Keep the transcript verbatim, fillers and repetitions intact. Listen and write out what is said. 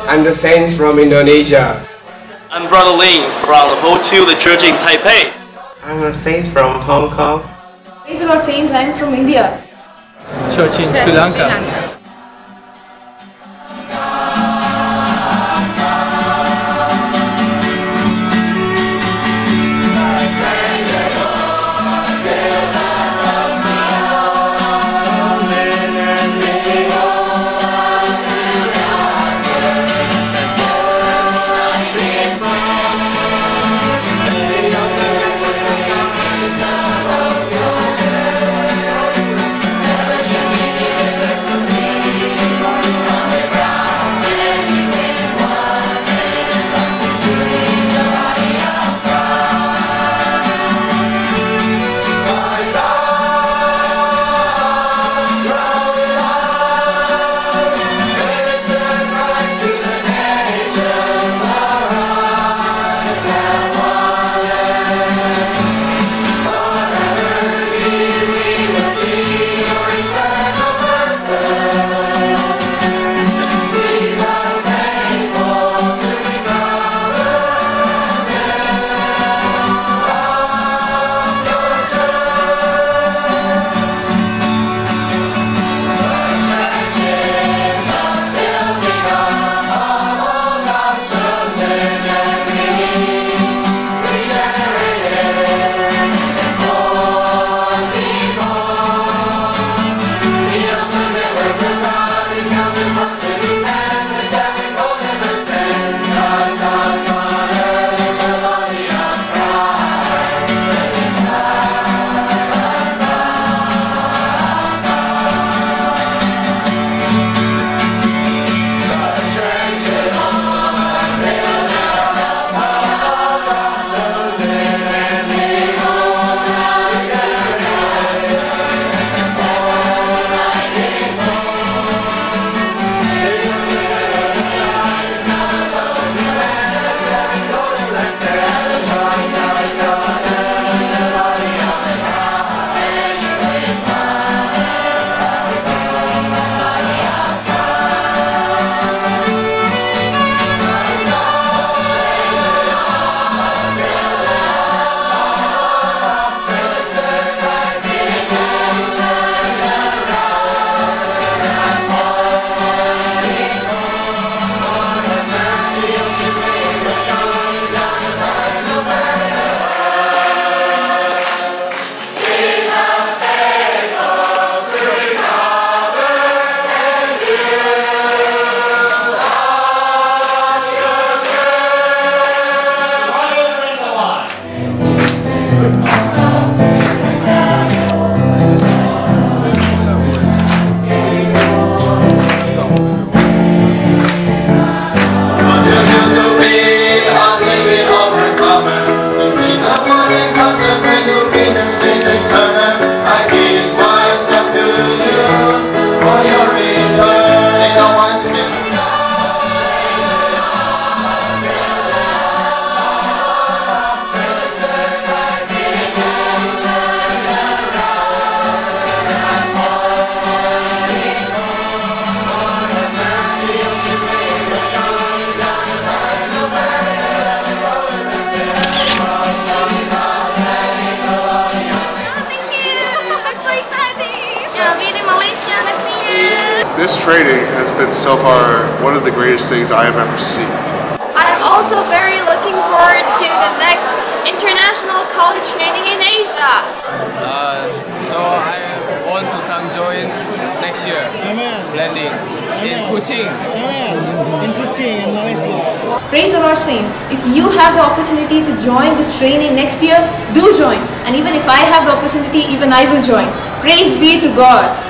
I'm the Saints from Indonesia. I'm Brother Ling from the Ho Chu, the church in Taipei. I'm a Saint from Hong Kong. Praise the Lord, Saints. I'm from India. Church in Sri Lanka. This training has been so far one of the greatest things I have ever seen. I'm also very looking forward to the next international college training in Asia. Uh, so I want to come join next year. Amen. Blending in Kuching. Amen. In Kuching, in Malaysia. Praise the Lord, Saints. If you have the opportunity to join this training next year, do join. And even if I have the opportunity, even I will join. Praise be to God.